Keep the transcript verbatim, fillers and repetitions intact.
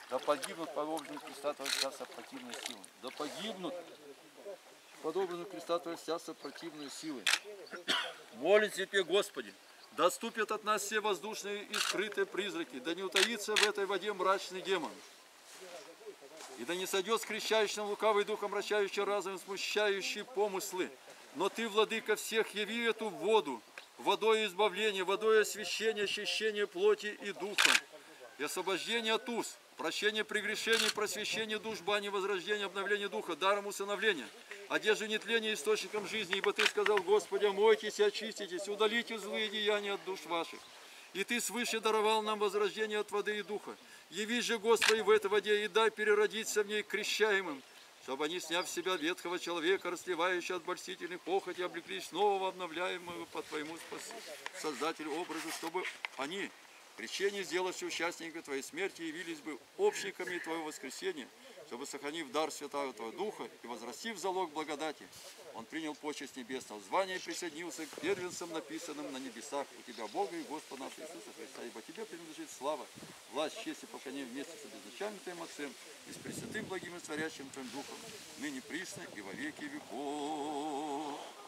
Да погибнут по образу Христа Твоего вся сопротивная сила. Да погибнут по образу Христа Твоего вся сопротивная сила. Молимся Тебе, Господи, да отступят от нас все воздушные и скрытые призраки, да не утаится в этой воде мрачный демон. И да не сойдет с крещающим лукавый дух, омрачающий разум, смущающий помыслы. Но Ты, Владыка всех, яви эту воду, водой избавления, водой освящения, очищения плоти и духа, и освобождения от уз, прощение прегрешений, просвещение душ, бани, возрождение, обновление духа, даром усыновления, одежды нетления, источником жизни. Ибо Ты сказал: Господи, омойтесь и очиститесь, удалите злые деяния от душ ваших. И Ты свыше даровал нам возрождение от воды и духа. Яви же, Господи, в этой воде и дай переродиться в ней крещаемым, чтобы они, сняв с себя ветхого человека, растлевающего от обольстительных похотей, облеклись нового, обновляемого по Твоему Создателю образу, чтобы они, крещение сделавшие участниками Твоей смерти, явились бы общниками Твоего воскресения, чтобы, сохранив дар Святого Твоего Духа и возрастив залог благодати, Он принял почесть небесного звания и присоединился к первенцам, написанным на небесах у Тебя, Бога и Господа нашего Иисуса Христа. Ибо Тебе принадлежит слава, власть, честь и поклонение вместе с обезначальным Твоим Отцем и с Пресвятым, благим и творящим Твоим Духом, ныне присно и во веки веков.